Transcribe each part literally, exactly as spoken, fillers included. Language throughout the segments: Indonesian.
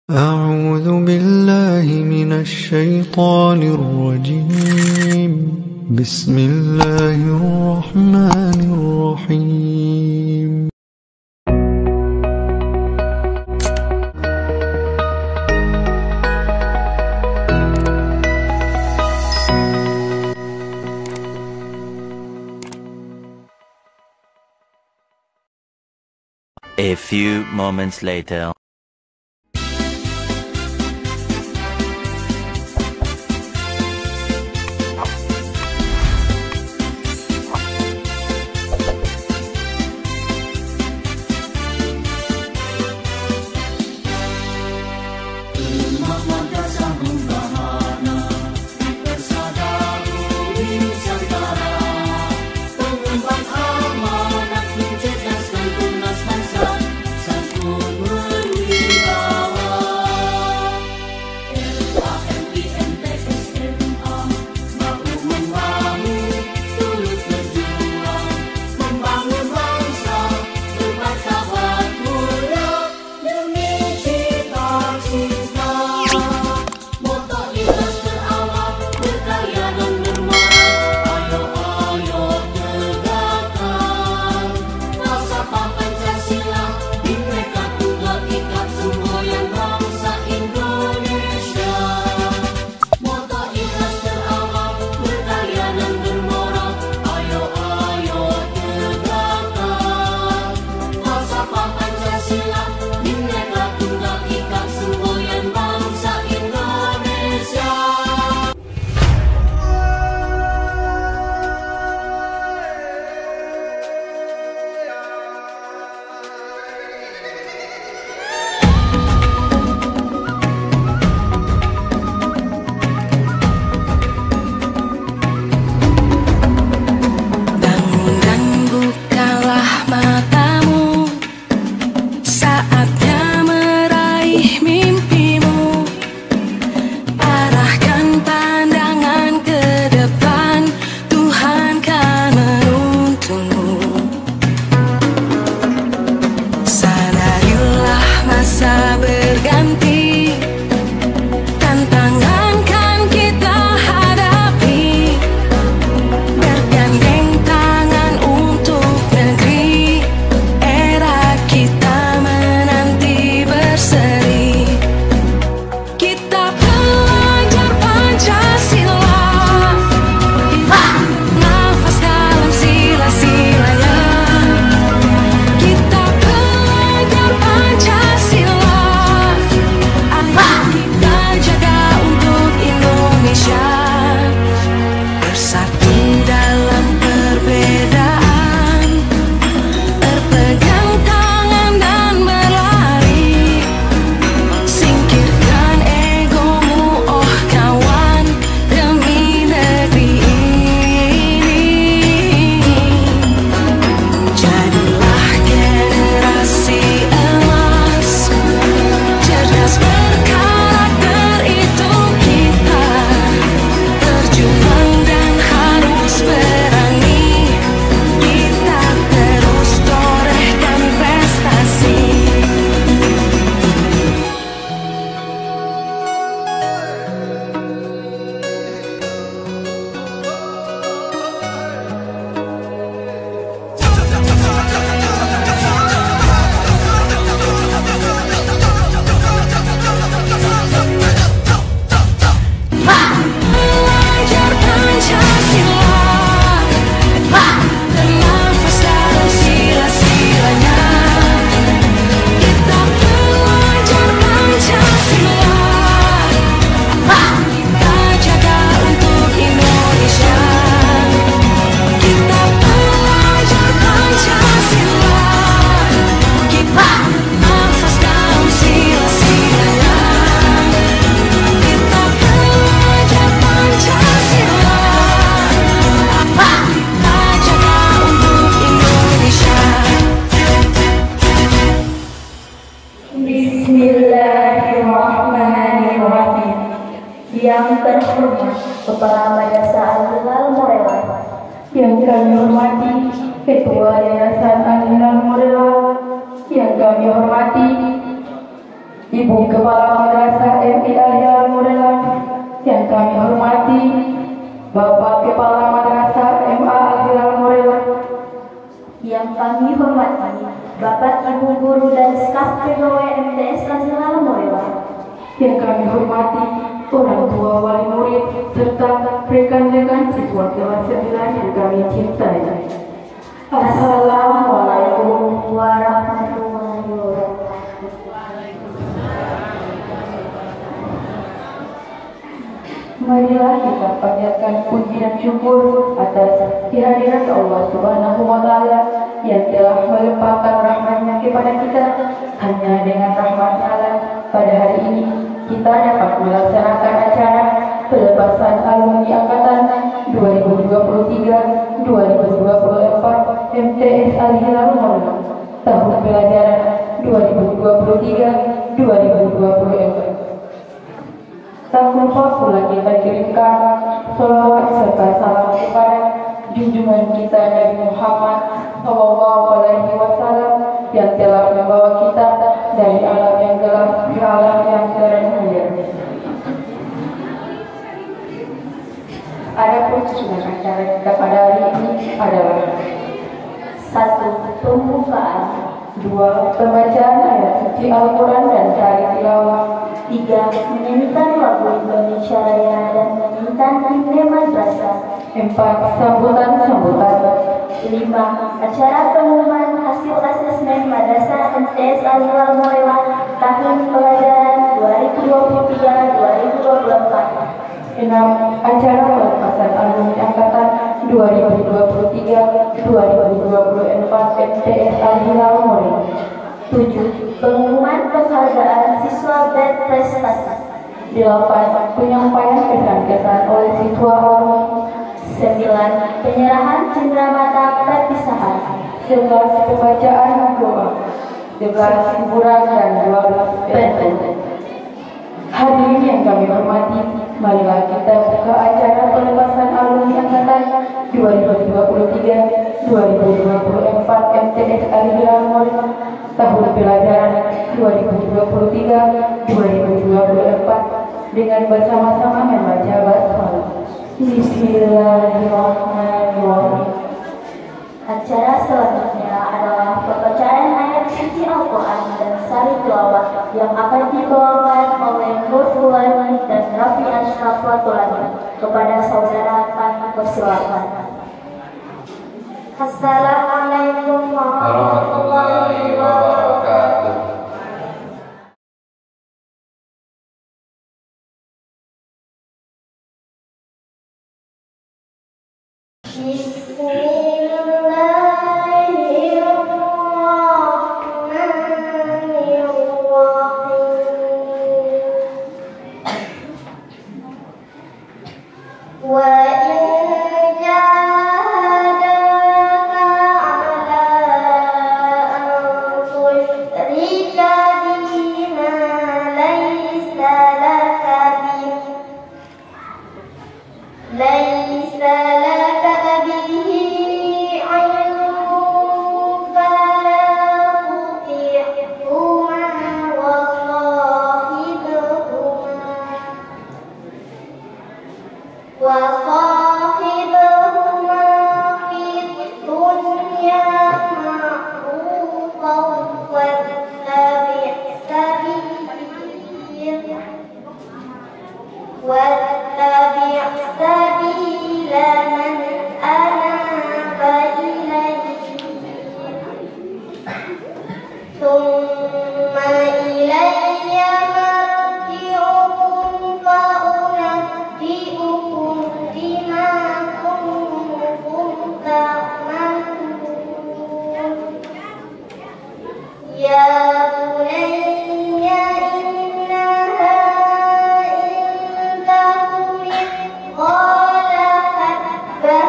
أعوذ بالله من الشيطان الرجيم بسم الله الرحمن الرحيم A few moments later. Yang terhormat Kepala Madrasah Al-Hilal Morela, yang kami hormati Ketua Yayasan Al-Hilal Morela, yang kami hormati Ibu Kepala Madrasah M I Al-Hilal Murelan yang kami hormati, Bapak Kepala Madrasah M A Al-Hilal Murelan yang kami hormati, Bapak Ibu Guru dan staf pegawai M T S Al-Hilal Murelan yang kami hormati, orang tua wali murid serta rekan-rekan siswa kelas sembilan yang kami cintai. Assalamualaikum warahmatullahi wabarakatuh. Marilah kita panjatkan puji dan syukur atas kehadiran Allah Subhanahu wa Ta'ala yang telah melimpahkan rahmat-Nya kepada kita. Hanya dengan rahmat Allah pada hari ini kita dapat melaksanakan acara pelepasan alumni angkatan dua ribu dua puluh tiga dua ribu dua puluh empat M T S Al-Hilal Murelan tahun pelajaran dua ribu dua puluh tiga dua ribu dua puluh empat. Tak lupa pula kita kirimkan salawat serta salam kepada junjungan kita Nabi Muhammad Shallallahu Alaihi Wasallam yang telah membawa kita dari alam yang gelap ke alam yang terang mulia. Adapun susunan acara kita pada hari ini adalah: Satu, pembukaan. Dua, pembacaan ayat suci Al-Quran dan sari tilawah. Tiga, menyanyikan lagu Indonesia Raya dan menyanyikan himne madrasah. Empat, sambutan-sambutan. Lima, acara pengumuman hasil asesmen madrasah M T S Al-Hilal Murelan tahun pelajaran dua ribu dua puluh tiga dua ribu dua puluh empat. Enam, acara pelepasan alumni angkatan dua ribu dua puluh tiga dua ribu dua puluh empat M T S Al-Hilal Murelan. Tujuh, pengumuman penghargaan siswa berprestasi. Delapan, penyampaian kesan-kesan oleh siswa alumni. Sembilan, penyerahan cenderamata perpisahan. Sebelas, pembacaan doa. Sebelas, hiburan dan dua belas pentas. Hadirin yang kami hormati, marilah kita buka acara pelepasan alumni angkatan dua ribu dua puluh tiga dua ribu dua puluh empat M T S Al-Hilal Murelan tahun pelajaran dua ribu dua puluh tiga dua ribu dua puluh empat dengan bersama-sama membaca basmalah. Bismillahirrahmanirrahim. Acara selanjutnya adalah pembacaan ayat suci Al-Quran dan sari tilawah yang akan dibawakan oleh Nur Fulani dan Raffi Ashraf Watulani. Kepada saudara kami persilakan. Assalamualaikum warahmatullahi wabarakatuh. قال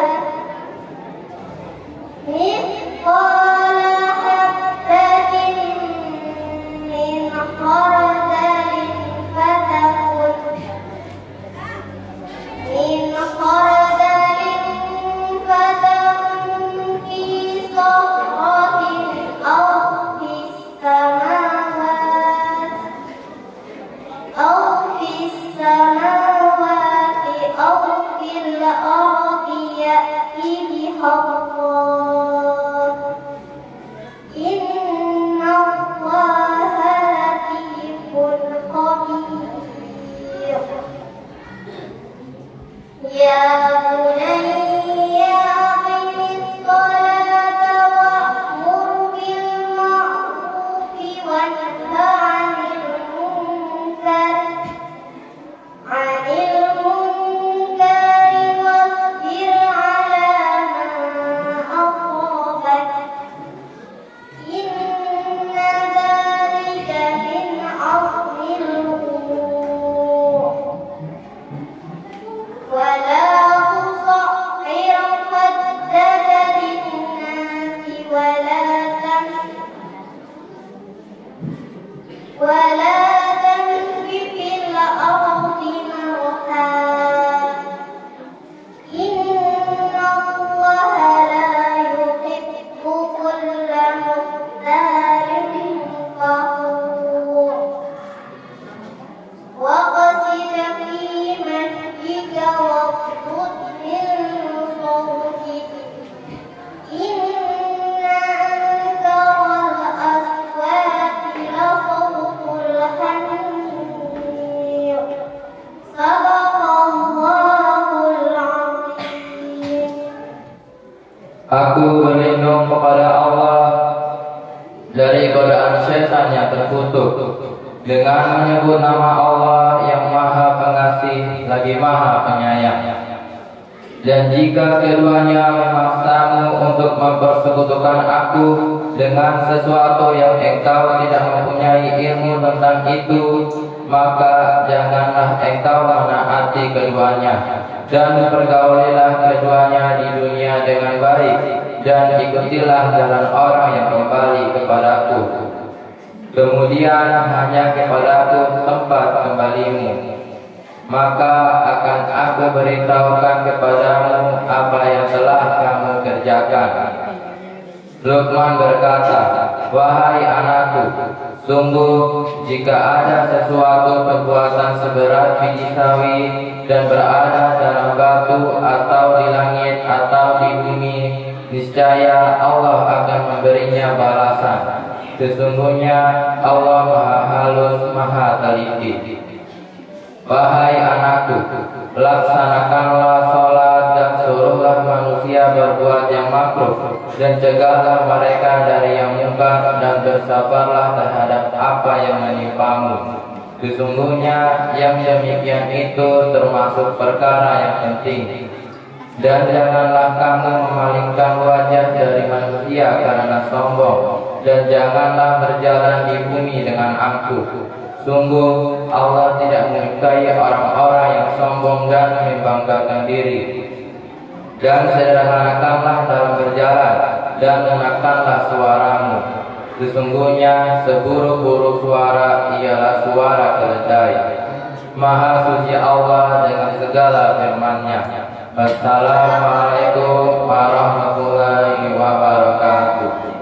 السماوات أو في الأرض يأتي بحقه إن الله لطيف خبير يا بني أقم الصلاة وأمر بالمعروف وانه عن المنكر عن المنكر واصبر على ما أصابك إن ذلك من عزم الأمور ولا تصعر خدك للناس ولا تمش ولا تمش في الأرض مرحا إن الله لا يحب كل مختال فخور واقصد في مشيك واغضض من صوتك إن أنكر الأصوات لصوت الحمير صدق الله العظيم. Aku berlindung kepada Allah dari godaan setan yang terkutuk dengan menyebut nama Allah yang Maha Pengasih lagi Maha Penyayang. Dan jika keduanya memaksamu untuk mempersekutukan aku dengan sesuatu yang engkau tidak mempunyai ilmu tentang itu, maka janganlah engkau menaati keduanya, dan pergaulilah keduanya di dunia dengan baik, dan ikutilah jalan orang yang kembali kepadaku. Kemudian hanya kepadaku tempat kembalimu, maka akan aku beritahukan kepadamu apa yang telah kamu kerjakan. Luqman berkata, wahai anakku, sungguh jika ada sesuatu perbuatan seberat biji sawi dan berada dalam batu atau di langit atau di bumi, niscaya Allah akan memberinya balasan. Sesungguhnya Allah Maha Halus, Maha Teliti. Wahai anakku, laksanakanlah sholat dan suruhlah manusia berbuat yang makruh, dan cegahlah mereka dari yang munkar, dan bersabarlah terhadap apa yang menimpamu. Sesungguhnya yang demikian itu termasuk perkara yang penting. Dan janganlah kamu memalingkan wajah dari manusia karena sombong, dan janganlah berjalan di bumi dengan angkuh. Sungguh Allah tidak menyukai orang-orang yang sombong dan membanggakan diri. Dan sederhanakanlah dalam berjalan, dan menekanlah suaramu. Sesungguhnya seburuk-buruk suara ialah suara keledai. Maha suci Allah dengan segala firman-Nya. Assalamualaikum warahmatullahi wabarakatuh.